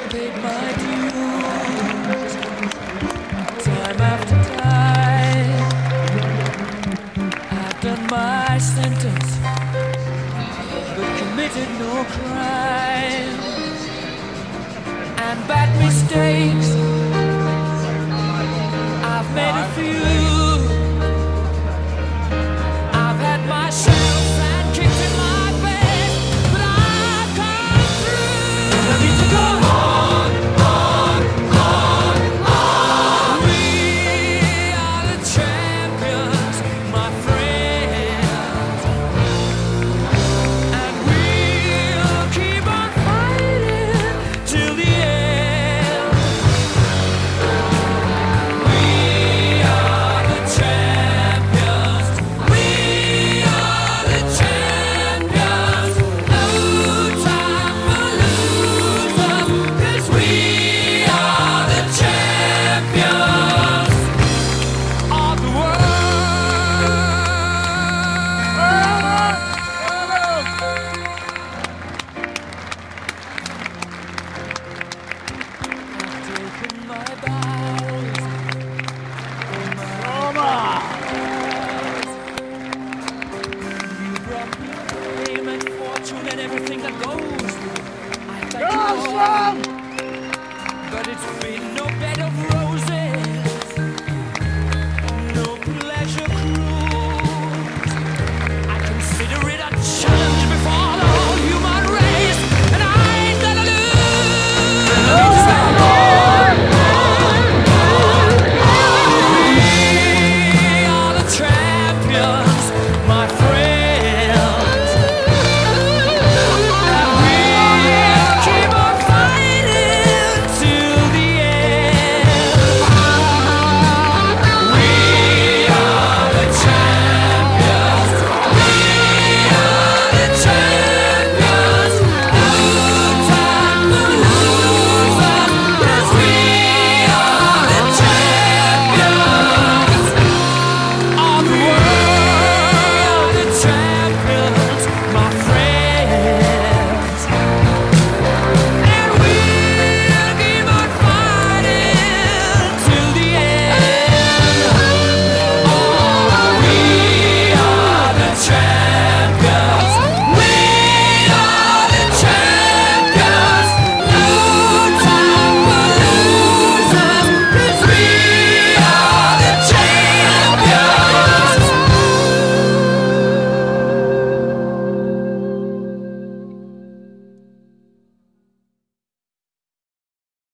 paid my dues, time after time. I've done my sentence, but committed no crime. And bad mistakes, I've made a few. I've had my shells and kicked in my face, but I've come through. I need to go on, on, on, on. We are the champions, my friends, and we'll keep on fighting till the end. We are the champions. We are the champions. No time for losers, 'cause we are the champions of the world. I've taken my bows, you brought me fame and fortune and everything that goes with it. I thank you all, but it's been no bed of roses.